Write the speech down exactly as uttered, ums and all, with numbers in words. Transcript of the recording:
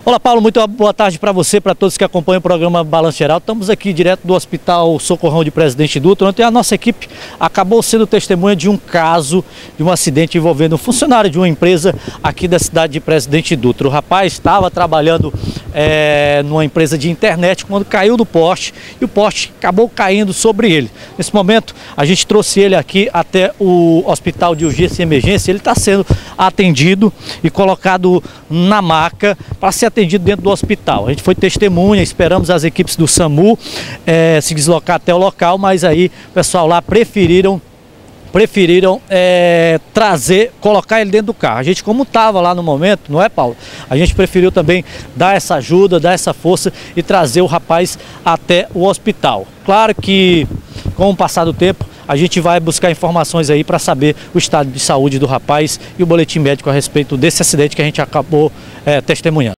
Olá, Paulo, muito boa tarde para você, para todos que acompanham o programa Balanço Geral. Estamos aqui direto do Hospital Socorrão de Presidente Dutra. Ontem a nossa equipe acabou sendo testemunha de um caso, de um acidente envolvendo um funcionário de uma empresa aqui da cidade de Presidente Dutra. O rapaz estava trabalhando é, numa empresa de internet quando caiu do poste e o poste acabou caindo sobre ele. Nesse momento, a gente trouxe ele aqui até o Hospital de Urgência e Emergência. Ele está sendo atendido e colocado na maca para ser atendido dentro do hospital. A gente foi testemunha, esperamos as equipes do SAMU é, se deslocar até o local, mas aí o pessoal lá preferiram preferiram é, trazer, colocar ele dentro do carro. A gente, como estava lá no momento, não é, Paulo? A gente preferiu também dar essa ajuda, dar essa força e trazer o rapaz até o hospital. Claro que, com o passar do tempo, a gente vai buscar informações aí para saber o estado de saúde do rapaz e o boletim médico a respeito desse acidente que a gente acabou é, testemunhando.